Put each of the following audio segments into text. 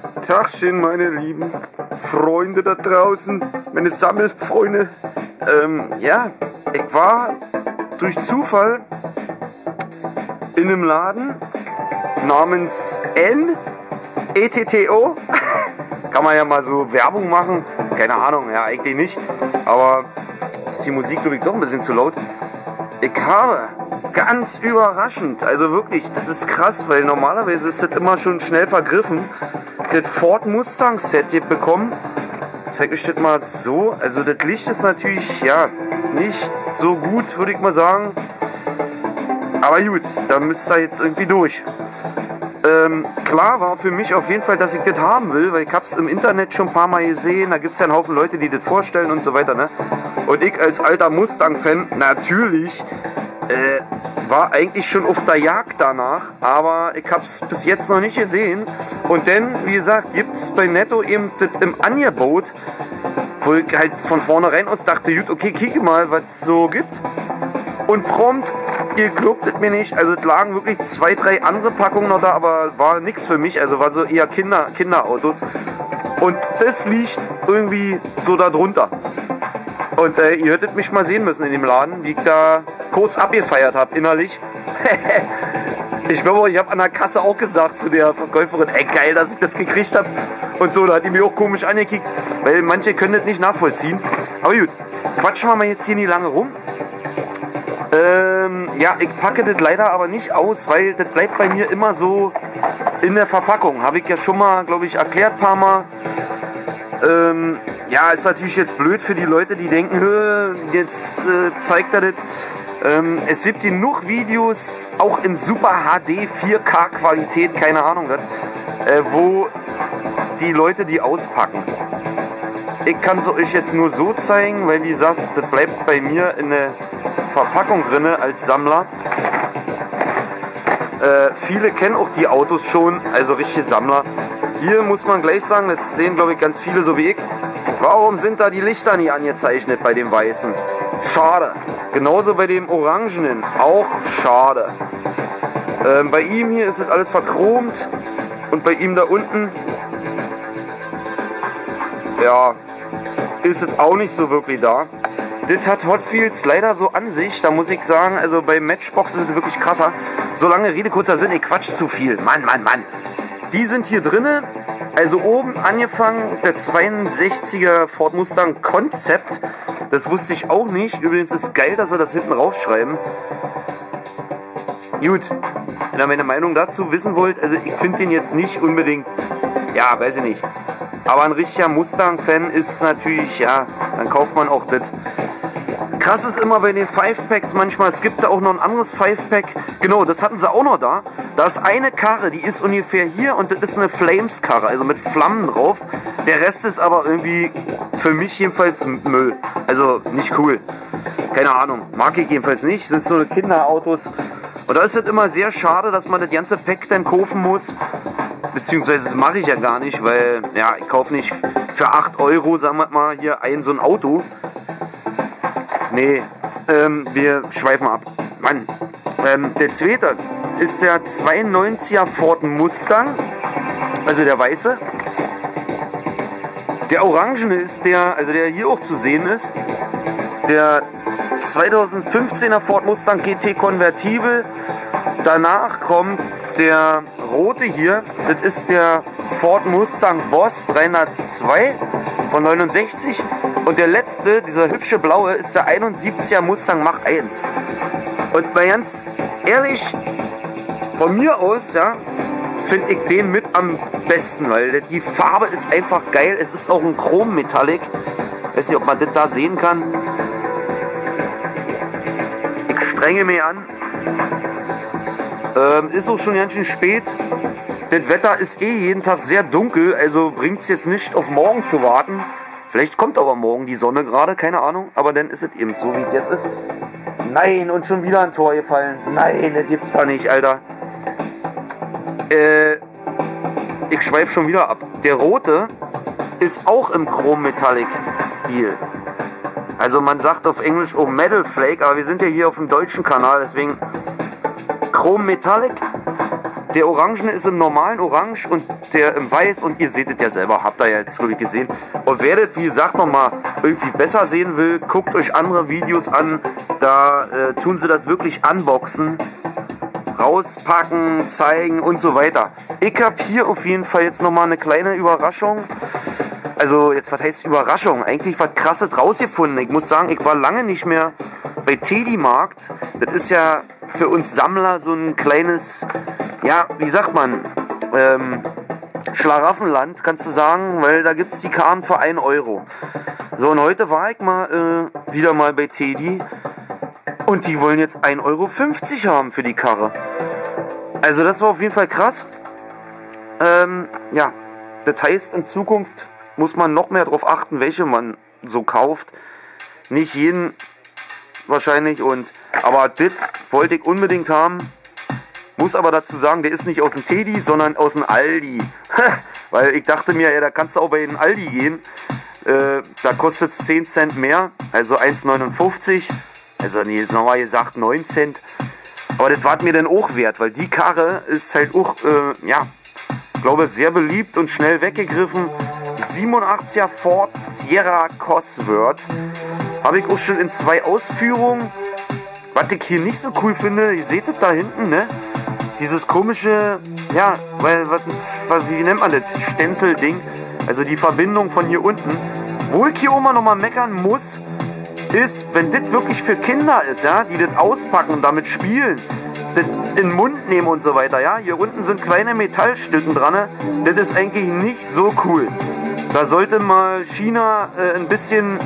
Tagchen, meine lieben Freunde da draußen, meine Sammelfreunde. Ja, ich war durch Zufall in einem Laden namens NETTO. Kann man ja mal so Werbung machen. Keine Ahnung, ja, eigentlich nicht. Aber ist die Musik, glaube ich, doch ein bisschen zu laut. Ich habe ganz überraschend, also wirklich, das ist krass, weil normalerweise ist das immer schon schnell vergriffen, das Ford Mustang Set hier bekommen. Zeig ich das mal so. Also das Licht ist natürlich, ja, nicht so gut, würde ich mal sagen. Aber gut, da müsst ihr jetzt irgendwie durch. Klar war für mich auf jeden Fall, dass ich das haben will, weil ich habe es im Internet schon ein paar Mal gesehen. Da gibt es ja einen Haufen Leute, die das vorstellen und so weiter. Ne? Und ich als alter Mustang-Fan natürlich war eigentlich schon auf der Jagd danach, aber ich habe es bis jetzt noch nicht gesehen. Und dann, wie gesagt, gibt es bei Netto eben das im Angebot, wo ich halt von vornherein aus dachte, gut, okay, kicke mal, was es so gibt. Und prompt geklappt es mir nicht. Also es lagen wirklich 2, 3 andere Packungen noch da, aber war nichts für mich. Also war so eher Kinderautos. Und das liegt irgendwie so da drunter. Und ihr hättet mich mal sehen müssen in dem Laden, wie ich da kurz abgefeiert habe innerlich. Ich glaube, ich habe an der Kasse auch gesagt zu der Verkäuferin, ey geil, dass ich das gekriegt habe. Und so, da hat die mir auch komisch angekickt, weil manche können das nicht nachvollziehen. Aber gut, quatschen wir mal jetzt hier nie lange rum. Ja, ich packe das leider aber nicht aus, weil das bleibt bei mir immer so in der Verpackung. Habe ich ja schon mal, glaube ich, erklärt ein paar Mal. Ja, ist natürlich jetzt blöd für die Leute, die denken, jetzt zeigt er das. Es gibt genug Videos, auch in Super HD 4K Qualität, keine Ahnung, wo die Leute die auspacken. Ich kann es euch jetzt nur so zeigen, weil wie gesagt, das bleibt bei mir in der Verpackung drin als Sammler. Viele kennen auch die Autos schon, also richtige Sammler. Hier muss man gleich sagen, das sehen glaube ich ganz viele so wie ich. Warum sind da die Lichter nie angezeichnet bei dem Weißen? Schade. Genauso bei dem Orangenen, auch schade. Bei ihm hier ist es alles verchromt und bei ihm da unten, ja, ist es auch nicht so wirklich da. Das hat Hot Wheels leider so an sich, da muss ich sagen, also bei Matchbox ist es wirklich krasser. So lange Rede, kurzer Sinn, ich quatsch zu viel. Mann. Die sind hier drinne, also oben angefangen, der 62er Ford Mustang Concept. Das wusste ich auch nicht. Übrigens ist es geil, dass sie das hinten raufschreiben. Gut, wenn ihr meine Meinung dazu wissen wollt, also ich finde den jetzt nicht unbedingt, ja, weiß ich nicht. Aber ein richtiger Mustang-Fan ist natürlich, ja, dann kauft man auch das. Krass ist immer bei den 5-Packs manchmal, es gibt da auch noch ein anderes 5-Pack. Genau, das hatten sie auch noch da. Da ist eine Karre, die ist ungefähr hier und das ist eine Flames-Karre, also mit Flammen drauf. Der Rest ist aber irgendwie, für mich jedenfalls, Müll. Also nicht cool. Keine Ahnung, mag ich jedenfalls nicht. Das sind so Kinderautos. Und da ist es immer sehr schade, dass man das ganze Pack dann kaufen muss. Beziehungsweise das mache ich ja gar nicht, weil ja, ich kaufe nicht für 8 Euro, sagen wir mal, hier so ein Auto. Nee, wir schweifen ab. Mann, der zweite ist der 92er Ford Mustang, also der weiße. Der orangene ist der, also der hier auch zu sehen ist, der 2015er Ford Mustang GT Convertible. Danach kommt der rote hier, das ist der Ford Mustang Boss 302 von 69. Und der letzte, dieser hübsche blaue, ist der 71er Mustang Mach 1. Und mal ganz ehrlich, von mir aus, ja, finde ich den mit am besten, weil die Farbe ist einfach geil. Es ist auch ein Chrom-Metallic. Weiß nicht, ob man das da sehen kann. Ich strenge mich an. Ist auch schon ganz schön spät. Das Wetter ist jeden Tag sehr dunkel, also bringt es jetzt nicht auf morgen zu warten. Vielleicht kommt aber morgen die Sonne gerade, keine Ahnung. Aber dann ist es eben so, wie es jetzt ist. Nein, und schon wieder ein Tor gefallen. Nein, das gibt's da nicht, Alter. Ich schweife schon wieder ab. Der rote ist auch im Chrom-Metallic-Stil. Also man sagt auf Englisch auch Metal Flake, aber wir sind ja hier auf dem deutschen Kanal, deswegen Chrom-Metallic. der Orangene ist im normalen Orange und der im Weiß und ihr seht es ja selber, habt ihr ja jetzt wirklich gesehen. Und werdet, wie gesagt, nochmal irgendwie besser sehen will, guckt euch andere Videos an, da tun sie das wirklich unboxen, rauspacken, zeigen und so weiter. Ich habe hier auf jeden Fall jetzt nochmal eine kleine Überraschung. Also jetzt, was heißt Überraschung? Eigentlich was Krasses rausgefunden. Ich muss sagen, ich war lange nicht mehr bei Teddymarkt. Das ist ja für uns Sammler so ein kleines, ja, wie sagt man, Schlaraffenland, kannst du sagen, weil da gibt es die Karten für 1 Euro. So, und heute war ich mal wieder mal bei Teddy und die wollen jetzt 1,50 Euro haben für die Karre. Also das war auf jeden Fall krass. Ja, das heißt, in Zukunft muss man noch mehr darauf achten, welche man so kauft. Nicht jeden wahrscheinlich, aber das wollte ich unbedingt haben. Muss aber dazu sagen, der ist nicht aus dem Teddy, sondern aus dem Aldi. Weil ich dachte mir, ja, da kannst du auch bei den Aldi gehen. Da kostet es 10 Cent mehr, also 1,59. Also nee, jetzt nochmal gesagt 9 Cent. Aber das war mir dann auch wert, weil die Karre ist halt auch, ja, ich glaube, sehr beliebt und schnell weggegriffen. 87er Ford Sierra Cosworth. Habe ich auch schon in 2 Ausführungen. Was ich hier nicht so cool finde, ihr seht es da hinten, ne? Dieses komische, ja, wie nennt man das? Stenzel-Ding. Also die Verbindung von hier unten. Wo ich hier Oma nochmal meckern muss, ist, wenn das wirklich für Kinder ist, ja, die das auspacken und damit spielen, das in den Mund nehmen und so weiter, ja. Hier unten sind kleine Metallstücken dran, das ist eigentlich nicht so cool. Da sollte mal China ein bisschen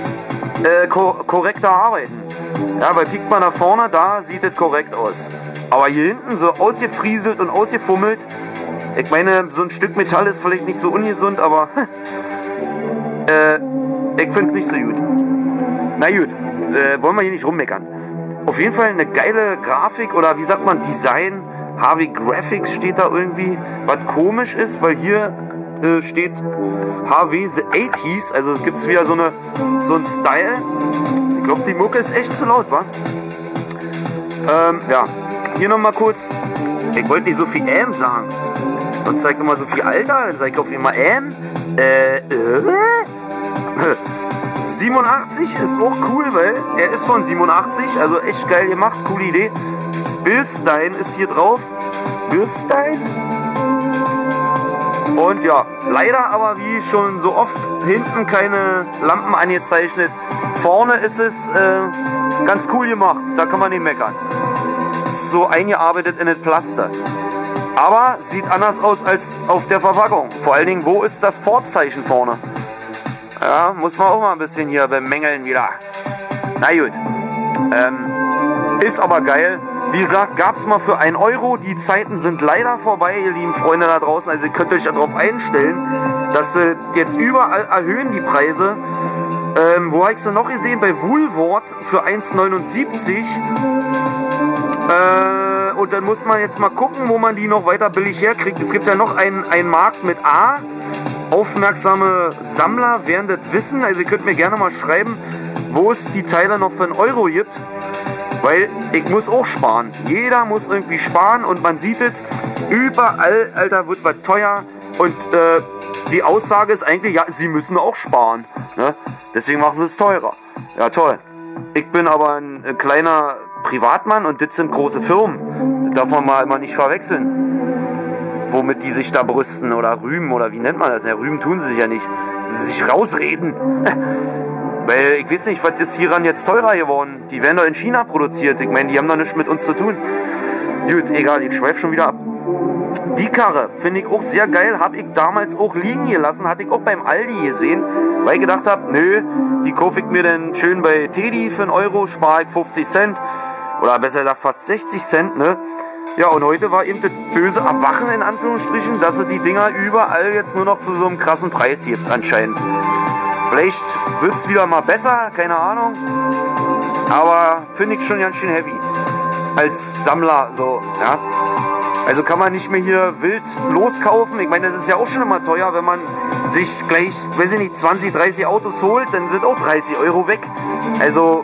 korrekter arbeiten. Ja, weil piekt man nach vorne, da sieht es korrekt aus. Aber hier hinten so ausgefrieselt und ausgefummelt. Ich meine, so ein Stück Metall ist vielleicht nicht so ungesund, aber ich finde es nicht so gut. Na gut, wollen wir hier nicht rummeckern. Auf jeden Fall eine geile Grafik oder wie sagt man, Design. Harvey Graphics steht da irgendwie, was komisch ist, weil hier steht HW The 80s, also gibt es wieder so einen Style. Ich glaube, die Mucke ist echt zu laut, wa? Ja, hier nochmal kurz. Ich wollte nicht so viel sagen. Sonst zeigt immer so viel Alter, dann sage ich auf immer 87 ist auch cool, weil er ist von 87, also echt geil gemacht, coole Idee. Bilstein ist hier drauf. Bilstein? Und ja, leider aber wie schon so oft hinten keine Lampen angezeichnet. Vorne ist es ganz cool gemacht, da kann man nicht meckern. So eingearbeitet in das Pflaster. Aber sieht anders aus als auf der Verpackung. Vor allen Dingen, wo ist das Vorzeichen vorne? Ja, muss man auch mal ein bisschen hier bemängeln wieder. Na gut. Ist aber geil. Wie gesagt, gab es mal für 1 Euro. Die Zeiten sind leider vorbei, ihr lieben Freunde da draußen. Also ihr könnt euch darauf einstellen, dass sie jetzt überall erhöhen die Preise. Wo habe ich sie noch gesehen? Bei Woolworth für 1,79. Und dann muss man jetzt mal gucken, wo man die noch weiter billig herkriegt. Es gibt ja noch einen Markt mit A. Aufmerksame Sammler werden das wissen. Also ihr könnt mir gerne mal schreiben, wo es die Teile noch für 1 Euro gibt. Weil ich muss auch sparen. Jeder muss irgendwie sparen und man sieht es. Überall, Alter, wird was teuer. Und die Aussage ist eigentlich, ja, sie müssen auch sparen. Ne? Deswegen machen sie es teurer. Ja, toll. Ich bin aber ein kleiner Privatmann und das sind große Firmen. Das darf man mal immer nicht verwechseln. Womit die sich da brüsten oder rühmen oder wie nennt man das? Ja, rühmen tun sie sich ja nicht. Sie sich rausreden. Weil ich weiß nicht, was ist hieran jetzt teurer geworden? Die werden doch in China produziert. Ich meine, die haben doch nichts mit uns zu tun. Gut, egal, ich schweife schon wieder ab. Die Karre finde ich auch sehr geil. Habe ich damals auch liegen gelassen. Hatte ich auch beim Aldi gesehen. Weil ich gedacht habe, nö, die kaufe ich mir dann schön bei Teddy für 1 Euro. Spare ich 50 Cent. Oder besser gesagt fast 60 Cent, ne? Ja, und heute war eben das böse Erwachen in Anführungsstrichen, dass es die Dinger überall jetzt nur noch zu so einem krassen Preis gibt anscheinend. Vielleicht wird es wieder mal besser, keine Ahnung. Aber finde ich schon ganz schön heavy. Als Sammler so, ja. Also kann man nicht mehr hier wild loskaufen. Ich meine, das ist ja auch schon immer teuer, wenn man sich gleich, weiß ich nicht, 20, 30 Autos holt, dann sind auch 30 Euro weg. Also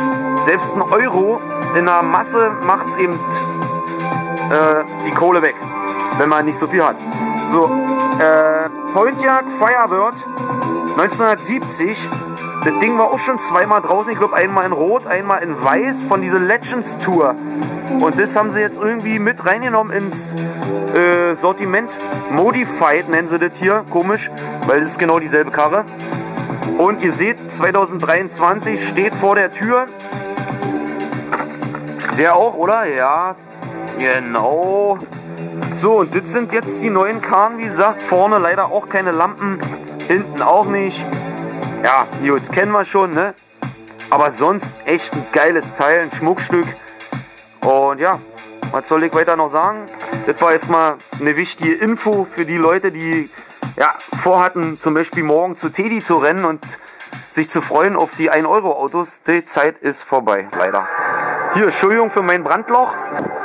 selbst 1 Euro in der Masse macht es eben die Kohle weg. wenn man nicht so viel hat. So, Pontiac Firebird 1970. Das Ding war auch schon zweimal draußen. Ich glaube, einmal in Rot, einmal in Weiß von dieser Legends Tour. Und das haben sie jetzt irgendwie mit reingenommen ins Sortiment. Modified nennen sie das hier. Komisch, weil das ist genau dieselbe Karre. Und ihr seht, 2023 steht vor der Tür. Der auch, oder? Ja, genau. So, und das sind jetzt die neuen Karren, wie gesagt. Vorne leider auch keine Lampen, hinten auch nicht. Ja, gut, kennen wir schon, ne? Aber sonst echt ein geiles Teil, ein Schmuckstück. Und ja, was soll ich weiter noch sagen? Das war erstmal eine wichtige Info für die Leute, die ja, vorhatten, zum Beispiel morgen zu Teddy zu rennen und sich zu freuen auf die 1-Euro-Autos. Die Zeit ist vorbei, leider. Hier, Entschuldigung für mein Brandloch.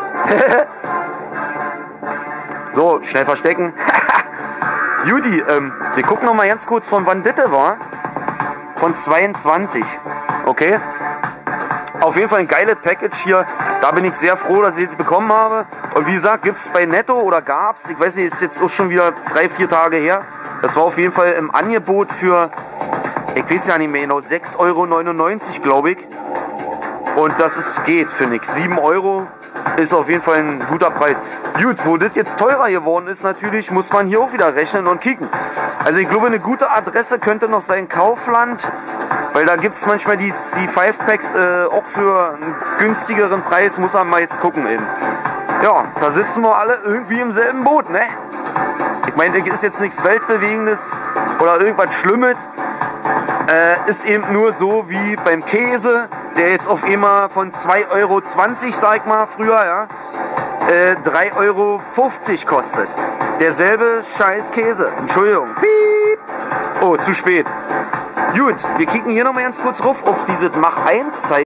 So, schnell verstecken. Judy, wir gucken noch mal ganz kurz, von wann das war. Von 22. Okay? Auf jeden Fall ein geiles Package hier. Da bin ich sehr froh, dass ich das bekommen habe. Und wie gesagt, gibt es bei Netto oder gab's, ich weiß nicht, ist jetzt auch schon wieder 3-4 Tage her. Das war auf jeden Fall im Angebot für, ich weiß ja nicht mehr genau, 6,99 Euro, glaube ich. Und das ist, geht, finde ich. 7 Euro ist auf jeden Fall ein guter Preis. Gut, wo das jetzt teurer geworden ist natürlich, muss man hier auch wieder rechnen und kicken. Also ich glaube, eine gute Adresse könnte noch sein Kaufland, weil da gibt es manchmal die C5-Packs auch für einen günstigeren Preis, muss man mal jetzt gucken eben. Ja, da sitzen wir alle irgendwie im selben Boot, ne? Ich meine, das ist jetzt nichts Weltbewegendes oder irgendwas Schlimmes. Ist eben nur so wie beim Käse, der jetzt auf einmal von 2,20 Euro, sag ich mal, früher, ja, 3,50 Euro kostet. Derselbe scheiß Käse. Entschuldigung. Piep. Oh, zu spät. Gut, wir kicken hier nochmal ganz kurz rauf auf dieses Mach 1 Zeichen.